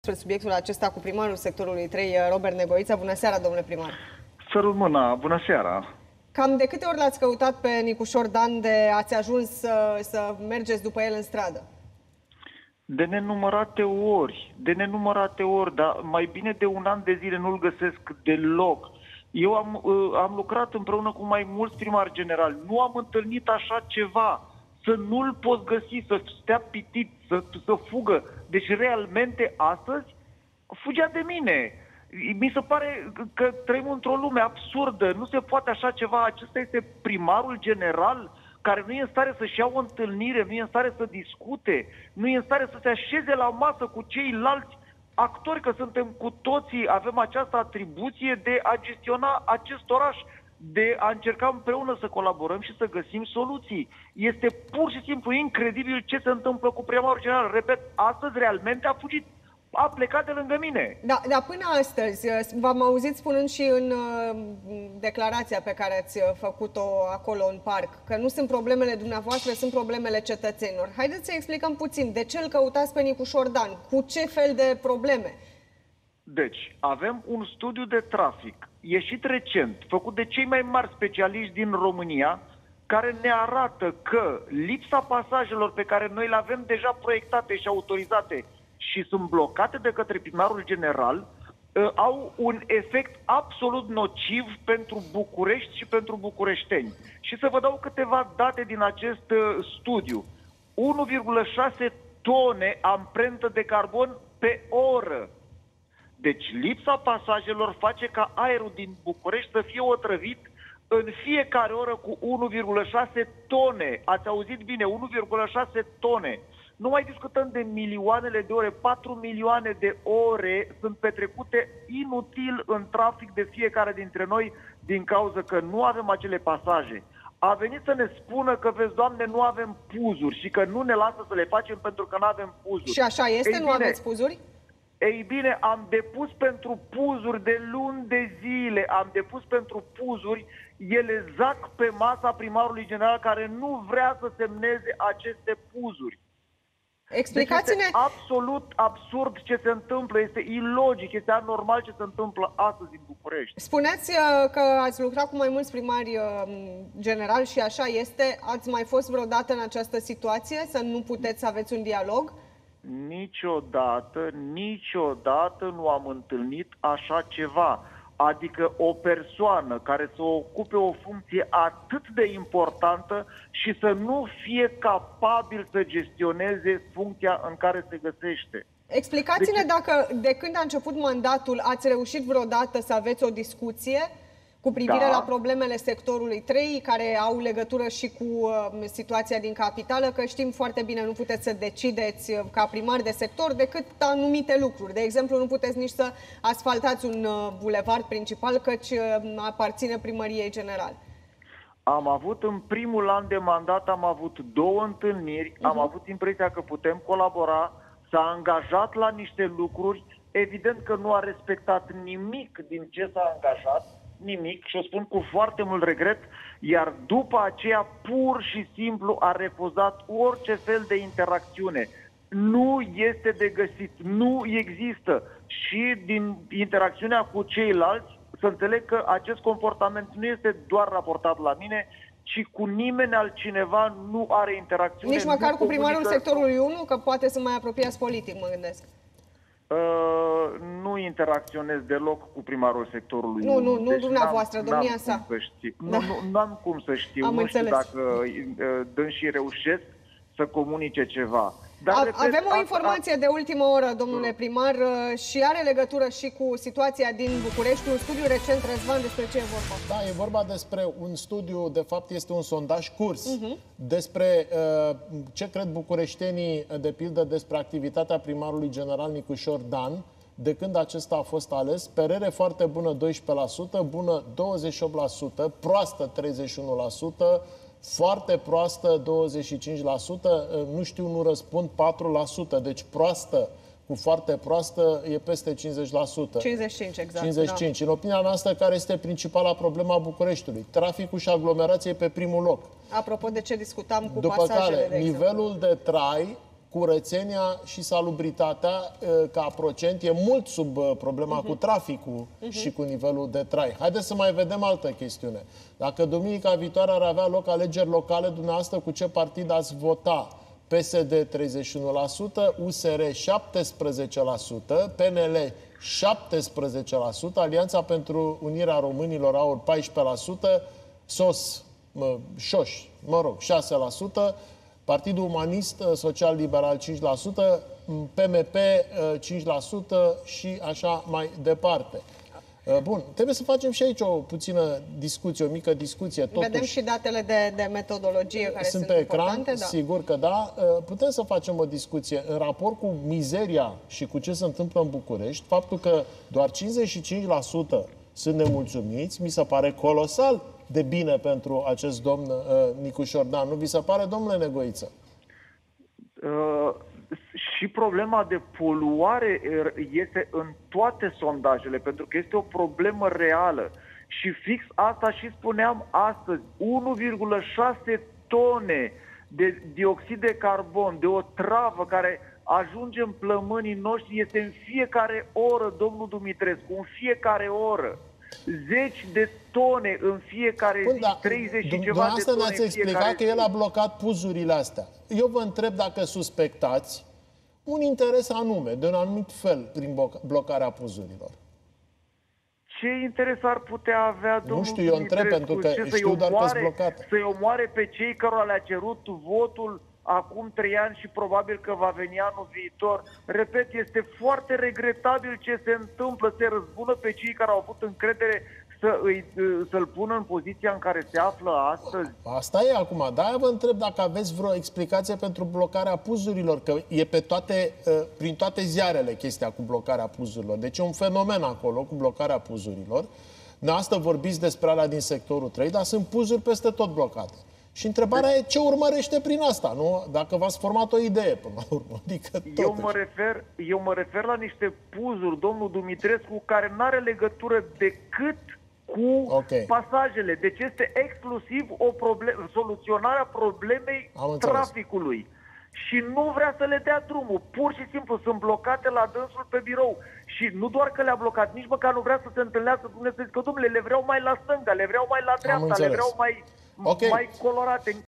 Despre subiectul acesta cu primarul sectorului 3, Robert Negoiță. Bună seara, domnule primar! Sărut mâna, bună seara! Cam de câte ori l-ați căutat pe Nicușor Dan de ați ajuns să mergeți după el în stradă? De nenumărate ori, dar mai bine de un an de zile nu-l găsesc deloc. Eu am lucrat împreună cu mai mulți primari generali. Nu am întâlnit așa ceva. Să nu-l poți găsi, să stea pitit, să fugă. Deci, realmente, astăzi, fugea de mine. Mi se pare că trăim într-o lume absurdă. Nu se poate așa ceva. Acesta este primarul general care nu e în stare să-și ia o întâlnire, nu e în stare să discute, nu e în stare să se așeze la masă cu ceilalți actori, că suntem cu toții, avem această atribuție de a gestiona acest oraș, de a încerca împreună să colaborăm și să găsim soluții. Este pur și simplu incredibil ce se întâmplă cu primarul general. Repet, astăzi realmente a fugit. A plecat de lângă mine. Da, dar până astăzi, v-am auzit spunând și în declarația pe care ați făcut-o acolo în parc, că nu sunt problemele dumneavoastră, sunt problemele cetățenilor. Haideți să explicăm puțin de ce îl căutați pe Nicușor Dan, cu ce fel de probleme? Deci, avem un studiu de trafic, ieșit recent, făcut de cei mai mari specialiști din România, care ne arată că lipsa pasajelor pe care noi le avem deja proiectate și autorizate și sunt blocate de către primarul general, au un efect absolut nociv pentru București și pentru bucureșteni. Și să vă dau câteva date din acest studiu. 1,6 tone amprentă de carbon pe oră. Deci lipsa pasajelor face ca aerul din București să fie otrăvit în fiecare oră cu 1,6 tone. Ați auzit bine, 1,6 tone. Nu mai discutăm de milioanele de ore, 4 milioane de ore sunt petrecute inutil în trafic de fiecare dintre noi din cauza că nu avem acele pasaje. A venit să ne spună că, vezi, Doamne, nu avem puzuri și că nu ne lasă să le facem pentru că nu avem puzuri. Și așa este? Nu aveți puzuri? Ei bine, am depus pentru puzuri de luni de zile, am depus pentru puzuri, ele zac pe masa primarului general care nu vrea să semneze aceste puzuri. Explicați-ne... Deci este absolut absurd ce se întâmplă, este ilogic, este anormal ce se întâmplă astăzi în București. Spuneți că ați lucrat cu mai mulți primari generali și așa este. Ați mai fost vreodată în această situație, să nu puteți să aveți un dialog? Niciodată nu am întâlnit așa ceva. Adică o persoană care să ocupe o funcție atât de importantă și să nu fie capabil să gestioneze funcția în care se găsește. Explicați-ne dacă de când a început mandatul ați reușit vreodată să aveți o discuție cu privire la problemele sectorului 3, care au legătură și cu situația din capitală, că știm foarte bine, nu puteți să decideți ca primar de sector decât anumite lucruri. De exemplu, nu puteți nici să asfaltați un bulevard principal, căci aparține primăriei generale. Am avut în primul an de mandat, am avut 2 întâlniri, am avut impresia că putem colabora, s-a angajat la niște lucruri, evident că nu a respectat nimic din ce s-a angajat, nimic, și o spun cu foarte mult regret, iar după aceea pur și simplu a refuzat orice fel de interacțiune. Nu este de găsit, nu există. Și din interacțiunea cu ceilalți, să înțeleg că acest comportament nu este doar raportat la mine, ci cu nimeni altcineva nu are interacțiune. Nici măcar cu primarul sectorului 1, că poate să mai apropiați politic, mă gândesc. Nu interacționez deloc cu primarul sectorului. Nu dumneavoastră, domnia sa. Nu am cum să știu. Nu știu dacă dânsii reușesc să comunice ceva. Dar, avem o informație de ultimă oră, domnule primar, și are legătură și cu situația din București, un studiu recent, Răzvan, despre ce e vorba? Da, e vorba despre un studiu, de fapt este un sondaj curs, despre ce cred bucureștenii, de pildă, despre activitatea primarului general Nicușor Dan, de când acesta a fost ales. Părere foarte bună 12%, bună 28%, proastă 31%, foarte proastă 25%, nu știu, nu răspund 4%, deci proastă cu foarte proastă e peste 50%. 55, exact. 55. Da. În opinia noastră, care este principala problema Bucureștiului? Traficul și aglomerație pe primul loc. Apropo de ce discutam cu după pasajele, care, nivelul de trai curățenia și salubritatea ca procent e mult sub problema cu traficul și cu nivelul de trai. Haideți să mai vedem altă chestiune. Dacă duminica viitoare ar avea loc alegeri locale, dumneavoastră cu ce partid ați vota? PSD 31%, USR 17%, PNL 17%, Alianța pentru Unirea Românilor Aur 14%, SOS, Șoș, 6%, Partidul Umanist Social Liberal 5%, PMP 5% și așa mai departe. Bun, trebuie să facem și aici o puțină discuție, o mică discuție. Totuși, vedem și datele de metodologie care sunt pe ecran, importante, da. Sigur că da. Putem să facem o discuție în raport cu mizeria și cu ce se întâmplă în București. Faptul că doar 55% sunt nemulțumiți, mi se pare colosal de bine pentru acest domn Nicușor Dan. Nu vi se pare, domnule Negoiță? Și problema de poluare este în toate sondajele, pentru că este o problemă reală. Și fix asta și spuneam astăzi, 1,6 tone de dioxid de carbon, de o travă care ajunge în plămânii noștri, este în fiecare oră, domnul Dumitrescu, în fiecare oră. Zeci de tone în fiecare zi, 30 și ceva de tone ne-ați explicat că el a blocat puzurile astea. Eu vă întreb dacă suspectați un interes anume, de un anumit fel, prin blocarea puzurilor. Ce interes ar putea avea domnul Nu știu, eu întreb, pentru că știu doar că-s blocate. Să-i omoare pe cei cărora le-a cerut votul acum 3 ani și probabil că va veni anul viitor. Repet, este foarte regretabil ce se întâmplă, se răzbună pe cei care au avut încredere să-l pună în poziția în care se află astăzi. Asta e acum. De-aia vă întreb dacă aveți vreo explicație pentru blocarea puzurilor, că e pe prin toate ziarele chestia cu blocarea puzurilor. Deci e un fenomen acolo cu blocarea puzurilor. Dumneavoastră vorbiți despre alea din sectorul 3, dar sunt puzuri peste tot blocate. Și întrebarea e ce urmărește prin asta, nu? Dacă v-ați format o idee până la urmă. Adică eu mă refer la niște puzuri, domnul Dumitrescu, care nu are legătură decât cu pasajele. Deci este exclusiv soluționarea problemei traficului. Și nu vrea să le dea drumul. Pur și simplu sunt blocate la dânsul pe birou. Și nu doar că le-a blocat, nici măcar nu vrea să se întâlnească cu Dumnezeu. Zic că, domnule, le vreau mai la stânga, le vreau mai la dreapta, le vreau mai colorate.